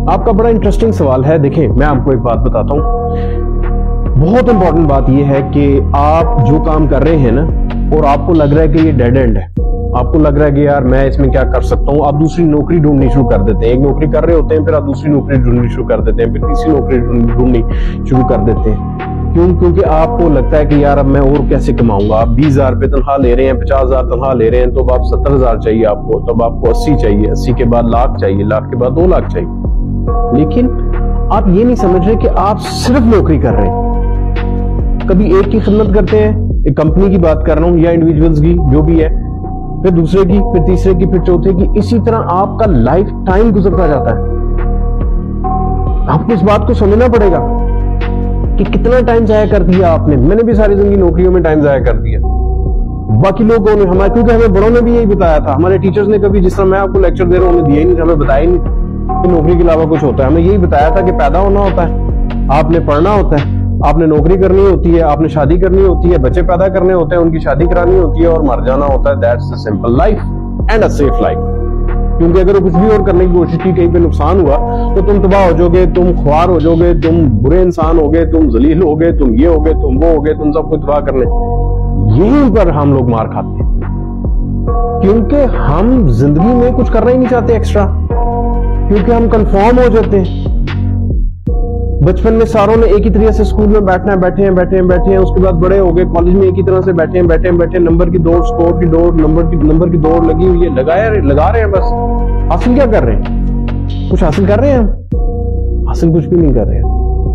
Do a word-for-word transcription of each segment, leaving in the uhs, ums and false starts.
आपका बड़ा इंटरेस्टिंग सवाल है। देखिए, मैं आपको एक बात बताता हूँ। बहुत इंपॉर्टेंट बात यह है कि आप जो काम कर रहे हैं ना, और आपको लग रहा है कि ये डेड एंड है, आपको लग रहा है कि यार मैं इसमें क्या कर सकता हूँ, आप दूसरी नौकरी ढूंढनी शुरू कर देते हैं। एक नौकरी कर रहे होते हैं, फिर आप दूसरी नौकरी ढूंढनी शुरू कर देते हैं, फिर तीसरी नौकरी ढूंढनी शुरू कर देते हैं। क्यों? क्योंकि आपको लगता है कि यार अब मैं और कैसे कमाऊंगा। आप बीस हजार रुपये तनख्वाह ले रहे हैं, पचास हजार तनख्वाह ले रहे हैं, तो अब आप सत्तर हजार चाहिए आपको, तब आपको अस्सी चाहिए, अस्सी के बाद लाख चाहिए, लाख के बाद दो लाख चाहिए। लेकिन आप ये नहीं समझ रहे कि आप सिर्फ नौकरी कर रहे हैं। कभी एक की खिदमत करते हैं, एक कंपनी की बात कर रहा हूं या इंडिविजुअल्स की, जो भी है, फिर दूसरे की, फिर तीसरे की, फिर चौथे की, इसी तरह आपका लाइफ टाइम गुजरता जाता है। आपको इस बात को समझना पड़ेगा कि कितना टाइम जाया कर दिया आपने। मैंने भी सारी जिंदगी नौकरियों में टाइम जाया कर दिया। बाकी लोगों ने, हमारे, क्योंकि हमें बड़ों ने भी यही बताया था, हमारे टीचर्स ने कभी, जिस तरह मैं आपको लेक्चर दे रहा हूं, हमें दिया ही नहीं, हमें बताया ही नहीं कि नौकरी के अलावा कुछ होता है। हमें यही बताया था कि पैदा होना होता है, आपने पढ़ना होता है, आपने नौकरी करनी होती है, आपने शादी करनी होती है, बच्चे पैदा करने होते हैं, उनकी शादी करानी होती है और मर जाना होता है। That's a simple life and a safe life. क्योंकि अगर कुछ भी और करने की कोशिश की, कहीं पे नुकसान हुआ, तो तुम तबाह हो जाओगे, तुम ख्वार हो जाओगे, तुम बुरे इंसान हो गए, तुम जलील हो गए, तुम ये हो गए, तुम वो हो गए, तुम सबको तबाह करने। यहीं पर हम लोग मार खाते हैं, क्योंकि हम जिंदगी में कुछ करना ही नहीं चाहते एक्स्ट्रा, क्योंकि हम कंफर्म हो जाते हैं। बचपन में सारों ने एक ही तरीके से स्कूल में बैठना है, बैठे हैं बैठे हैं बैठे हैं, उसके बाद बड़े हो गए, कॉलेज में एक ही तरह से बैठे हैं बैठे हैं बैठे हैं, नंबर की दौड़, स्कोर की दौड़, नंबर की नंबर की दौड़ लगी हुई है, लगाया लगा रहे हैं। बस हासिल क्या कर रहे हैं? कुछ हासिल कर रहे हैं? हम हासिल कुछ भी नहीं कर रहे हैं।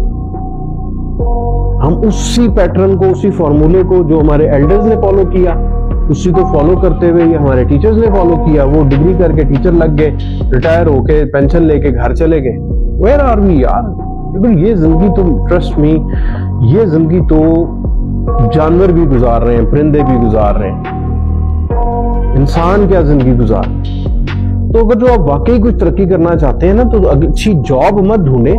हम उसी पैटर्न को, उसी फॉर्मूले को जो हमारे एल्डर्स ने फॉलो किया, उसी को फॉलो करते हुए ये हमारे टीचर्स ने फॉलो किया। वो डिग्री करके टीचर लग गए, रिटायर होके पेंशन लेके घर चले गए। वेयर आर वी यार? लेकिन ये जिंदगी तो, ट्रस्ट मी, ये जिंदगी तो जानवर भी गुजार रहे हैं, परिंदे भी गुजार रहे हैं, इंसान क्या जिंदगी गुजार। तो अगर जो आप वाकई कुछ तरक्की करना चाहते हैं ना, तो अच्छी जॉब मत ढूंढे।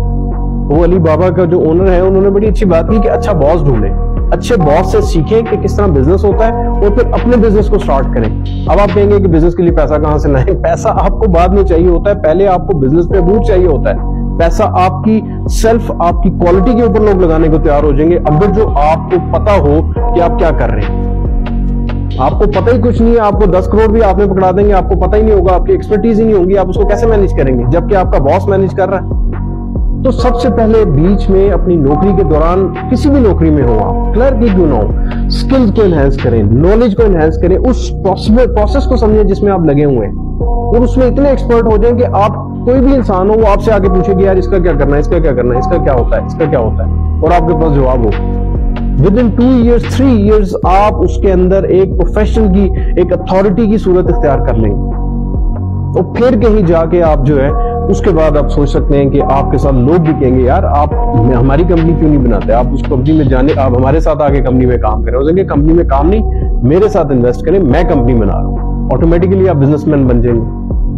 वो अली बाबा का जो ओनर है, उन्होंने बड़ी अच्छी बात की कि अच्छा बॉस ढूंढे, अच्छे बॉस से सीखें कि किस तरह बिजनेस होता है, और फिर अपने बिजनेस को स्टार्ट करें। अब आप कहेंगे कि बिजनेस के लिए पैसा कहां से लाएं? पैसा आपको बाद में चाहिए होता है, पहले आपको बिजनेस पे बूट चाहिए होता है। पैसा आपकी सेल्फ, आपकी क्वालिटी के ऊपर लोग लगाने को तैयार हो जाएंगे, अगर जो आपको पता हो कि आप क्या कर रहे हैं। आपको पता ही कुछ नहीं है, आपको दस करोड़ भी आपने पकड़ा देंगे, आपको पता ही नहीं होगा, आपकी एक्सपर्टीज ही नहीं होगी, आप उसको कैसे मैनेज करेंगे, जबकि आपका बॉस मैनेज कर रहा है। तो सबसे पहले बीच में अपनी नौकरी के दौरान, किसी भी नौकरी में हो आप, क्लर्क ही क्यों ना हो, स्किल्स को एनहेंस करें, नॉलेज को एनहेंस करें, उस प्रोसेस को समझें जिसमें आप लगे हुए हैं, और उसमें इतने एक्सपर्ट हो जाए कि आप, कोई भी इंसान हो, वो आपसे आगे पूछे कि यार इसका क्या करना है, इसका क्या करना है, इसका क्या होता है, इसका क्या होता है, और आपके पास जवाब हो। Within two years, three years आप उसके अंदर एक प्रोफेशनल की, एक अथॉरिटी की सूरत इख्तियार कर लेंगे। और फिर कहीं जाके आप जो है, उसके बाद आप सोच सकते हैं कि आपके साथ लोग भी कहेंगे यार आप हमारी कंपनी क्यों नहीं बनाते, आप उस कंपनी में जाने, आप हमारे साथ आगे कंपनी में काम करें। हो कंपनी में काम नहीं, मेरे साथ इन्वेस्ट करें, मैं कंपनी बना रहा हूं, ऑटोमेटिकली आप बिजनेसमैन बन जाएंगे।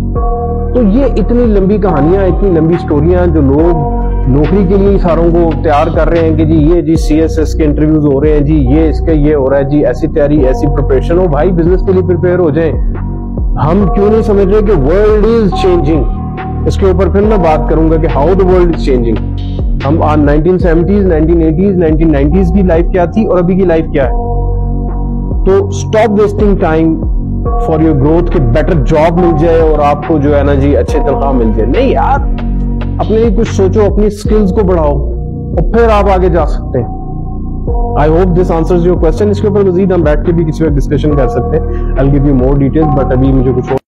तो ये इतनी लंबी कहानियां, इतनी लंबी स्टोरियां, जो लोग नौकरी के लिए सारों को तैयार कर रहे हैं कि जी ये जी सी एस एस के इंटरव्यूज हो रहे हैं, जी ये इसके ये हो रहा है, जी ऐसी तैयारी, ऐसी प्रिपरेशन हो। भाई बिजनेस के लिए प्रिपेयर हो जाए। हम क्यों नहीं समझ रहे कि वर्ल्ड इज चेंजिंग। इसके ऊपर फिर मैं बात करूंगा कि how the world is changing. हम आज nineteen seventies, nineteen eighties, nineteen nineties की लाइफ क्या थी और अभी की लाइफ क्या है। तो stop wasting time for your growth, के बेटर जॉब मिल जाए और आपको जो है ना जी अच्छे तनख्वाह मिल जाए। नहीं यार, अपने लिए कुछ सोचो, अपनी स्किल्स को बढ़ाओ और फिर आप आगे जा सकते हैं। I hope this answers your question. इसके ऊपर मजीद हम बैठ के भी किसी वक्त डिस्कशन कर सकते हैं। I will give you more details, but अभी मुझे कुछ